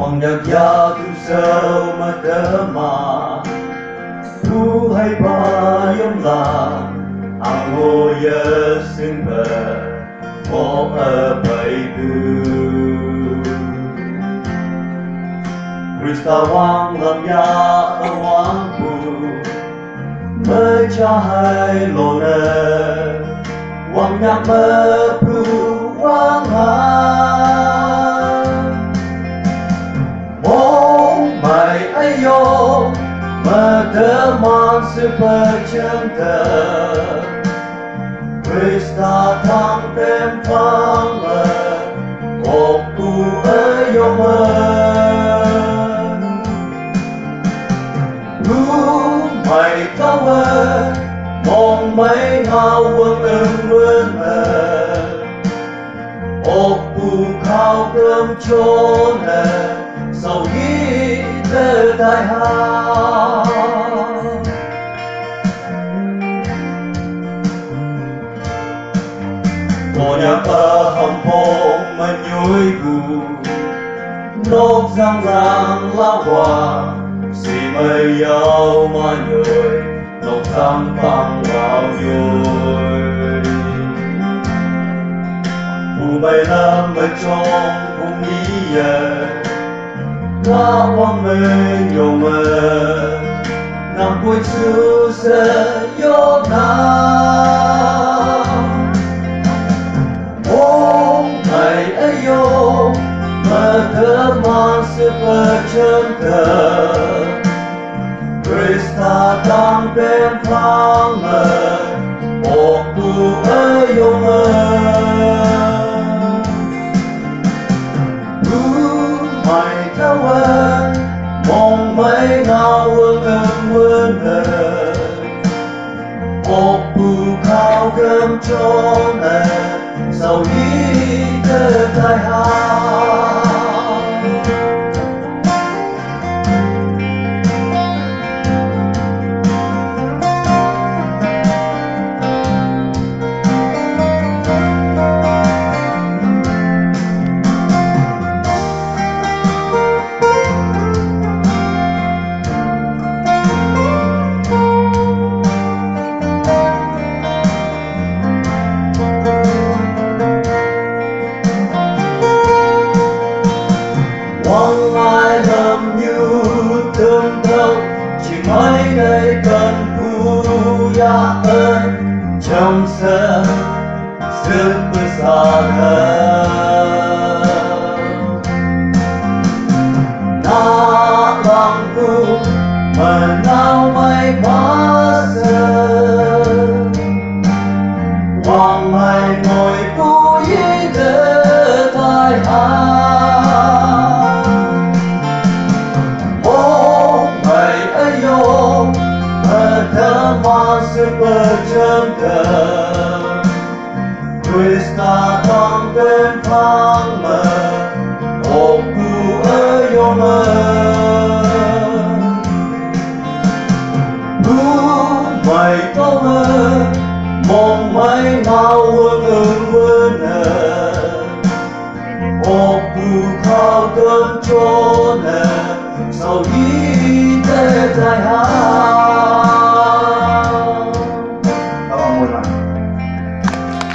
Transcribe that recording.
Banyak jatuh sematema Tuhai payunglah Angô yơ xưng bờ Có ở bầy tư Krista wang lam ya ở wang bù Mơ cha hai lô nơ Wang nhạc mơ bù wang hàn Mong mày ai yo Mơ tơ mang sự bờ chân tờ Krista thang tem phang mơ Cột tu ở yo mơ Mày cao ơi mong mấy ngao vương vươn mơ ốc bù khao cơm chốn nè sau khi tơ tai ha cô nhạc ở hầm phong mà nhối bù nốt răng răng lao hoàng si mây dâu mà nhồi nốt răng phăng vào nhồi bù mây lâm ở trong cùng ý giờ lá hoang mê nhiều mơ nằm cuối xưa sẽ yốt nam mong ngày ấy yo Mơ thơ mang sự bờ chân cờ Krista đang bên phang mơ Một bù ơi yo mơ Mày cao ơi Mong mấy ngao vương vươn mơ Một bù khao cơm chốn nè Sau khi tơ tai ha Quang lai lầm như tương đâu chỉ mấy đây cần phu ya ơn trong sân sức xa thơ na bằng phu mà nào mây phá giờ quang mây ngồi phu ý tơ tai ha Super Jungle Krista thang bên phang mơ ốc bù ở yo mơ mày có mơ mong mấy ngao vương vươn nè ốc bù khao cơm chốn nè sau khi tê tai ha